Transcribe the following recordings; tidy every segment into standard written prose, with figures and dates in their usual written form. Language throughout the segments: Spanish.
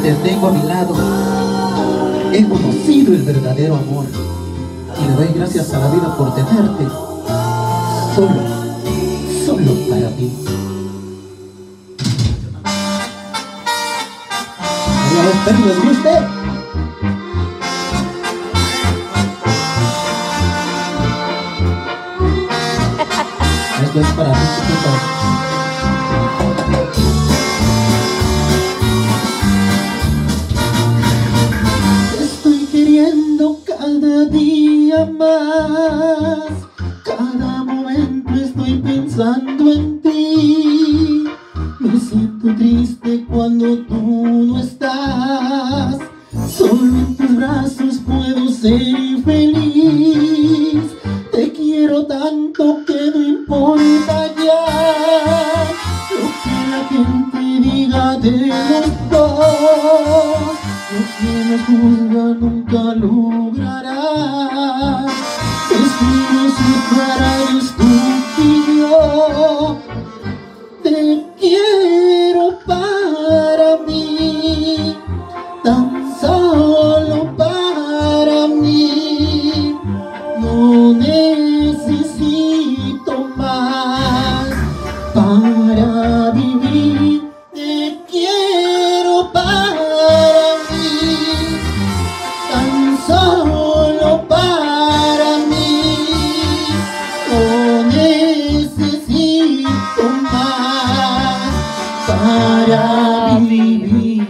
te tengo a mi lado. He conocido el verdadero amor y le doy gracias a la vida por tenerte solo para mí. Espero que les guste. Esto es para ti, chiquito. Cada día más, cada momento estoy pensando en ti. Me siento triste cuando tú no estás. Solo en tus brazos puedo ser feliz. Te quiero tanto que no importa ya lo que la gente diga de los dos. Lo que me juzga nunca logrará. Escribe su cara estúpido. Te quiero para mí, tan solo para mí. No necesito más para vivir. Te quiero para mí, tan solo para mí. No necesito más para vivir.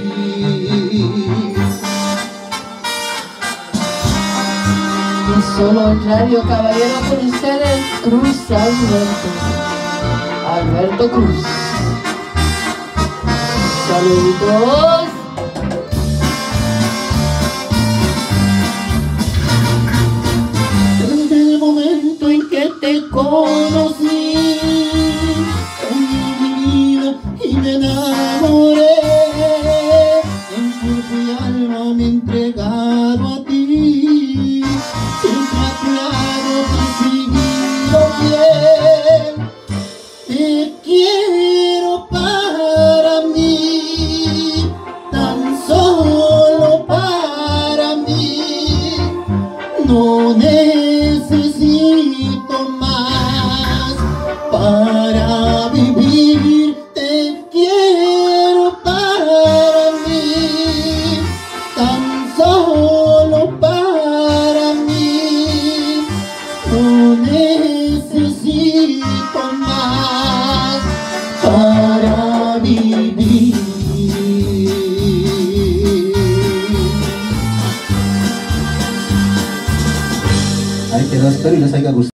Y solo en Radio Caballero con ustedes, Cruz Alberto Cruz. Saludos. Desde el momento en que te conocí, cambié mi vida y me enamoré. En cuerpo y alma me he entregado a ti. Siempre a tu lado te he seguido fiel. Te quiero para mí, tan solo para mí. No necesito más para vivir. Te quiero para mí, tan solo para mí. No necesito más para vivir. Ahí quedó, espero y les haya gustado.